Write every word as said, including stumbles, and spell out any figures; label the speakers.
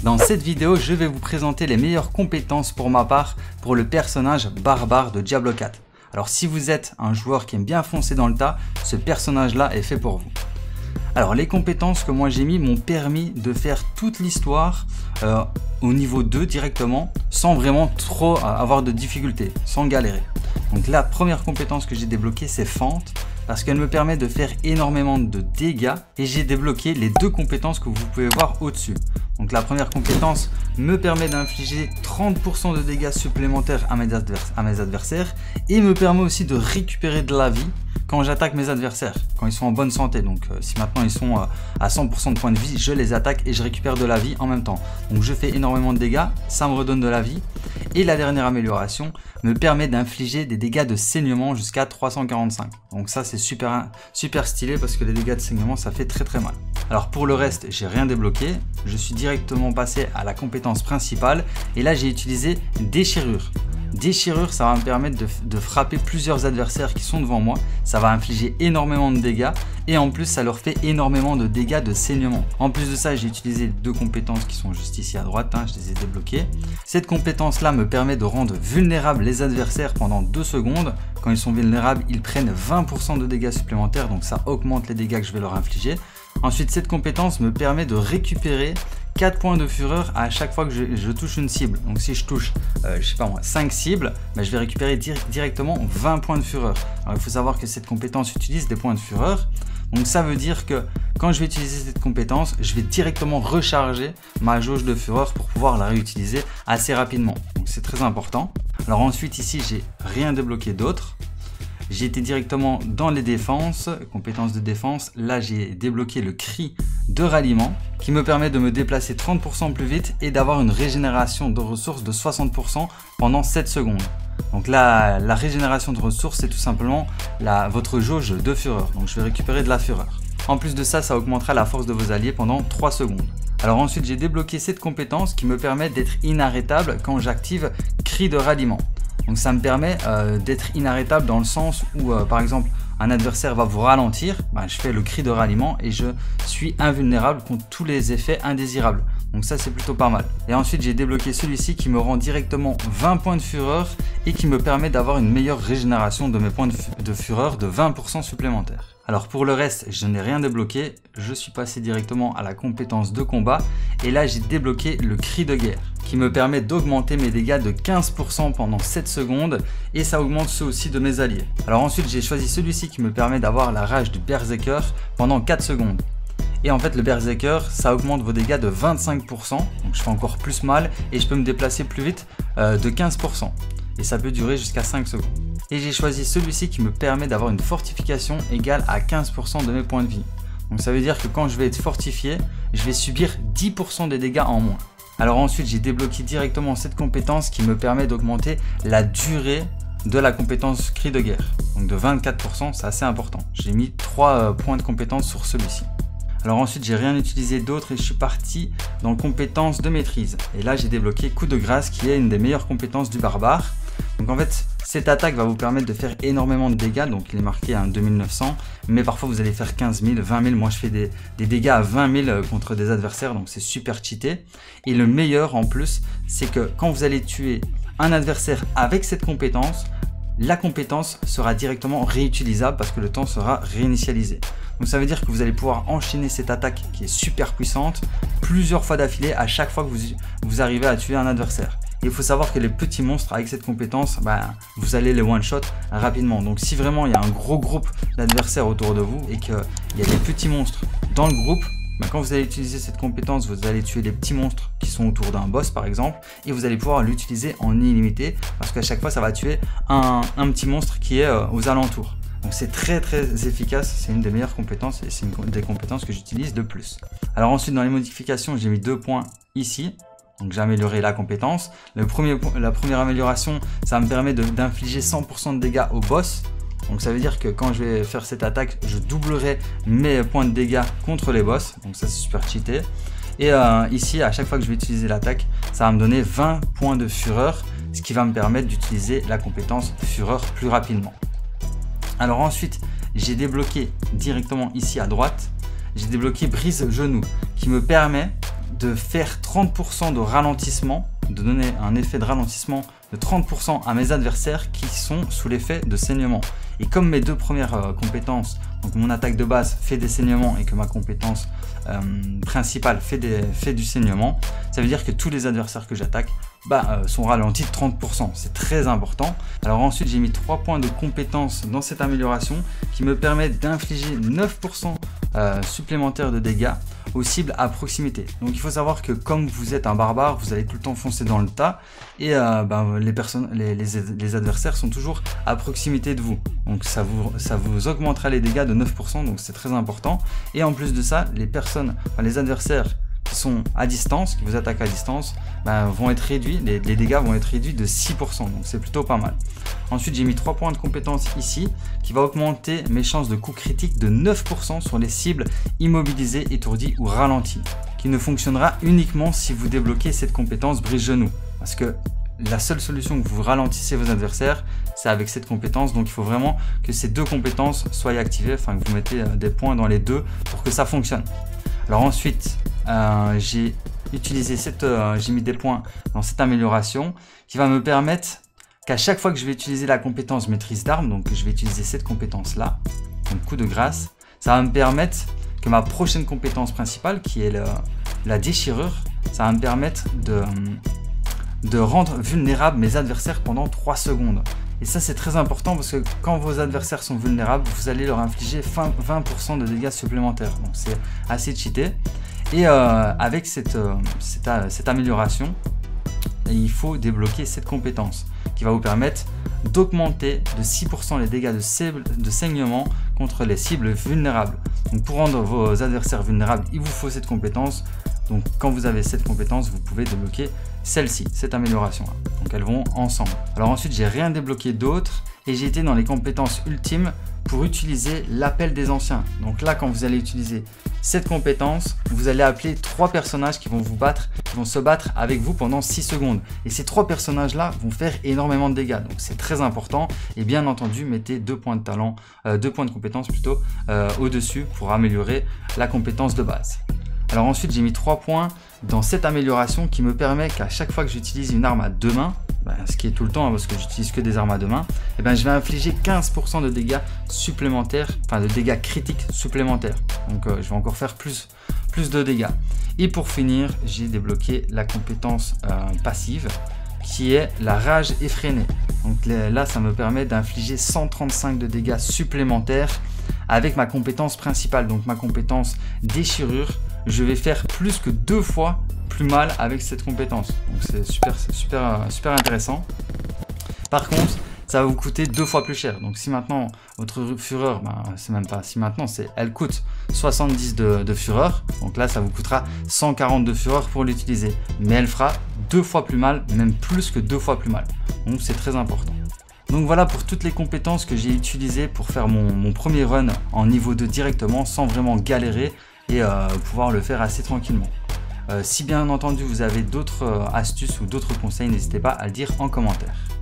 Speaker 1: Dans cette vidéo, je vais vous présenter les meilleures compétences pour ma part pour le personnage barbare de Diablo quatre. Alors si vous êtes un joueur qui aime bien foncer dans le tas, ce personnage là est fait pour vous. Alors les compétences que moi j'ai mis m'ont permis de faire toute l'histoire euh, au niveau deux directement sans vraiment trop avoir de difficultés, sans galérer. Donc la première compétence que j'ai débloquée c'est Fente parce qu'elle me permet de faire énormément de dégâts et j'ai débloqué les deux compétences que vous pouvez voir au-dessus. Donc la première compétence me permet d'infliger trente pour cent de dégâts supplémentaires à mes, advers à mes adversaires et me permet aussi de récupérer de la vie quand j'attaque mes adversaires, quand ils sont en bonne santé. Donc euh, si maintenant ils sont euh, à cent pour cent de points de vie, je les attaque et je récupère de la vie en même temps. Donc je fais énormément de dégâts, ça me redonne de la vie. Et la dernière amélioration me permet d'infliger des dégâts de saignement jusqu'à trois cent quarante-cinq. Donc ça c'est super, super stylé parce que les dégâts de saignement ça fait très très mal. Alors pour le reste, j'ai rien débloqué. Je suis directement passé à la compétence principale et là j'ai utilisé Déchirure. Déchirure, ça va me permettre de, de frapper plusieurs adversaires qui sont devant moi. Ça va infliger énormément de dégâts et en plus ça leur fait énormément de dégâts de saignement. En plus de ça, j'ai utilisé deux compétences qui sont juste ici à droite, hein, je les ai débloquées. Cette compétence là me permet de rendre vulnérables les adversaires pendant deux secondes. Quand ils sont vulnérables, ils prennent vingt pour cent de dégâts supplémentaires, donc ça augmente les dégâts que je vais leur infliger. Ensuite, cette compétence me permet de récupérer quatre points de fureur à chaque fois que je, je touche une cible. Donc si je touche, euh, je sais pas moi, cinq cibles, bah, je vais récupérer dir directement vingt points de fureur. Alors il faut savoir que cette compétence utilise des points de fureur. Donc ça veut dire que quand je vais utiliser cette compétence, je vais directement recharger ma jauge de fureur pour pouvoir la réutiliser assez rapidement. Donc c'est très important. Alors ensuite ici, j'ai rien débloqué d'autre. J'ai été directement dans les défenses, compétences de défense. Là, j'ai débloqué le cri de ralliement qui me permet de me déplacer trente pour cent plus vite et d'avoir une régénération de ressources de soixante pour cent pendant sept secondes. Donc là, la régénération de ressources, c'est tout simplement la, votre jauge de fureur. Donc je vais récupérer de la fureur. En plus de ça, ça augmentera la force de vos alliés pendant trois secondes. Alors ensuite, j'ai débloqué cette compétence qui me permet d'être inarrêtable quand j'active cri de ralliement. Donc ça me permet euh, d'être inarrêtable dans le sens où euh, par exemple un adversaire va vous ralentir, bah, je fais le cri de ralliement et je suis invulnérable contre tous les effets indésirables. Donc ça c'est plutôt pas mal. Et ensuite j'ai débloqué celui-ci qui me rend directement vingt points de fureur et qui me permet d'avoir une meilleure régénération de mes points de, fu de fureur de vingt pour cent supplémentaires. Alors pour le reste, je n'ai rien débloqué, je suis passé directement à la compétence de combat et là j'ai débloqué le cri de guerre qui me permet d'augmenter mes dégâts de quinze pour cent pendant sept secondes et ça augmente ceux aussi de mes alliés. Alors ensuite j'ai choisi celui-ci qui me permet d'avoir la rage du berserker pendant quatre secondes. Et en fait le berserker ça augmente vos dégâts de vingt-cinq pour cent, donc je fais encore plus mal et je peux me déplacer plus vite euh, de quinze pour cent et ça peut durer jusqu'à cinq secondes. Et j'ai choisi celui-ci qui me permet d'avoir une fortification égale à quinze pour cent de mes points de vie. Donc ça veut dire que quand je vais être fortifié, je vais subir dix pour cent des dégâts en moins. Alors ensuite j'ai débloqué directement cette compétence qui me permet d'augmenter la durée de la compétence cri de guerre. Donc de vingt-quatre pour cent, c'est assez important. J'ai mis trois points de compétence sur celui-ci. Alors ensuite j'ai rien utilisé d'autre et je suis parti dans compétence de maîtrise. Et là j'ai débloqué coup de grâce qui est une des meilleures compétences du barbare. Donc en fait cette attaque va vous permettre de faire énormément de dégâts, donc il est marqué à deux mille neuf cents, mais parfois vous allez faire quinze mille, vingt mille, moi je fais des, des dégâts à vingt mille contre des adversaires, donc c'est super cheaté. Et le meilleur en plus, c'est que quand vous allez tuer un adversaire avec cette compétence, la compétence sera directement réutilisable parce que le temps sera réinitialisé. Donc ça veut dire que vous allez pouvoir enchaîner cette attaque qui est super puissante plusieurs fois d'affilée à chaque fois que vous, vous arrivez à tuer un adversaire. Et il faut savoir que les petits monstres avec cette compétence, bah, vous allez les one-shot rapidement. Donc si vraiment il y a un gros groupe d'adversaires autour de vous et qu'il y a des petits monstres dans le groupe, bah, quand vous allez utiliser cette compétence, vous allez tuer les petits monstres qui sont autour d'un boss par exemple et vous allez pouvoir l'utiliser en illimité parce qu'à chaque fois ça va tuer un, un petit monstre qui est euh, aux alentours. Donc c'est très très efficace, c'est une des meilleures compétences et c'est une des compétences que j'utilise le plus. Alors ensuite dans les modifications, j'ai mis deux points ici. Donc j'ai amélioré la compétence. Le premier, la première amélioration, ça me permet d'infliger cent pour cent de dégâts au boss. Donc ça veut dire que quand je vais faire cette attaque, je doublerai mes points de dégâts contre les boss. Donc ça c'est super cheaté. Et euh, ici, à chaque fois que je vais utiliser l'attaque, ça va me donner vingt points de fureur, ce qui va me permettre d'utiliser la compétence fureur plus rapidement. Alors ensuite, j'ai débloqué directement ici à droite, j'ai débloqué brise genou qui me permet de faire trente pour cent de ralentissement, de donner un effet de ralentissement de trente pour cent à mes adversaires qui sont sous l'effet de saignement. Et comme mes deux premières euh, compétences, donc mon attaque de base fait des saignements et que ma compétence euh, principale fait, des, fait du saignement, ça veut dire que tous les adversaires que j'attaque bah, euh, sont ralentis de trente pour cent. C'est très important. Alors ensuite, j'ai mis trois points de compétences dans cette amélioration qui me permettent d'infliger neuf pour cent euh, supplémentaires de dégâts aux cibles à proximité. Donc il faut savoir que comme vous êtes un barbare, vous allez tout le temps foncer dans le tas et euh, ben, les, personnes, les, les, les adversaires sont toujours à proximité de vous. Donc ça vous, ça vous augmentera les dégâts de neuf pour cent, donc c'est très important. Et en plus de ça, les personnes, enfin, les adversaires qui sont à distance, qui vous attaquent à distance, ben, vont être réduits, les, les dégâts vont être réduits de six pour cent, donc c'est plutôt pas mal. Ensuite, j'ai mis trois points de compétence ici, qui va augmenter mes chances de coup critique de neuf pour cent sur les cibles immobilisées, étourdies ou ralenties, qui ne fonctionnera uniquement si vous débloquez cette compétence brise-genou, parce que la seule solution que vous ralentissez vos adversaires, c'est avec cette compétence, donc il faut vraiment que ces deux compétences soient activées, enfin que vous mettez des points dans les deux pour que ça fonctionne. Alors ensuite, euh, j'ai utilisé cette, euh, j'ai mis des points dans cette amélioration qui va me permettre qu'à chaque fois que je vais utiliser la compétence maîtrise d'armes, donc je vais utiliser cette compétence là, donc coup de grâce, ça va me permettre que ma prochaine compétence principale, qui est le, la déchirure, ça va me permettre de, de rendre vulnérables mes adversaires pendant trois secondes. Et ça c'est très important parce que quand vos adversaires sont vulnérables, vous allez leur infliger vingt pour cent de dégâts supplémentaires. Donc c'est assez cheaté. Et euh, avec cette, euh, cette, cette amélioration, il faut débloquer cette compétence qui va vous permettre d'augmenter de six pour cent les dégâts de, cible, de saignement contre les cibles vulnérables. Donc pour rendre vos adversaires vulnérables, il vous faut cette compétence. Donc quand vous avez cette compétence, vous pouvez débloquer celle-ci, cette amélioration là. Donc elles vont ensemble. Alors ensuite, j'ai rien débloqué d'autre et j'ai été dans les compétences ultimes pour utiliser l'appel des anciens. Donc là, quand vous allez utiliser cette compétence, vous allez appeler trois personnages qui vont vous battre, qui vont se battre avec vous pendant six secondes. Et ces trois personnages là vont faire énormément de dégâts. Donc c'est très important. Et bien entendu, mettez deux points de talent, euh, deux points de compétence plutôt euh, au-dessus pour améliorer la compétence de base. Alors ensuite, j'ai mis trois points dans cette amélioration qui me permet qu'à chaque fois que j'utilise une arme à deux mains, ben, ce qui est tout le temps hein, parce que j'utilise que des armes à deux mains, et ben, je vais infliger quinze pour cent de dégâts supplémentaires, enfin de dégâts critiques supplémentaires. Donc euh, je vais encore faire plus, plus de dégâts. Et pour finir, j'ai débloqué la compétence euh, passive qui est la rage effrénée. Donc là, ça me permet d'infliger cent trente-cinq de dégâts supplémentaires avec ma compétence principale, donc ma compétence déchirure. Je vais faire plus que deux fois plus mal avec cette compétence. Donc c'est super, super, super intéressant. Par contre, ça va vous coûter deux fois plus cher. Donc si maintenant votre fureur, ben, c'est même pas si maintenant, c'est elle coûte soixante-dix de, de fureur. Donc là, ça vous coûtera cent quarante de fureur pour l'utiliser. Mais elle fera deux fois plus mal, même plus que deux fois plus mal. Donc c'est très important. Donc voilà pour toutes les compétences que j'ai utilisées pour faire mon, mon premier run en niveau deux directement sans vraiment galérer et euh, pouvoir le faire assez tranquillement. Euh, si bien entendu vous avez d'autres euh, astuces ou d'autres conseils, n'hésitez pas à le dire en commentaire.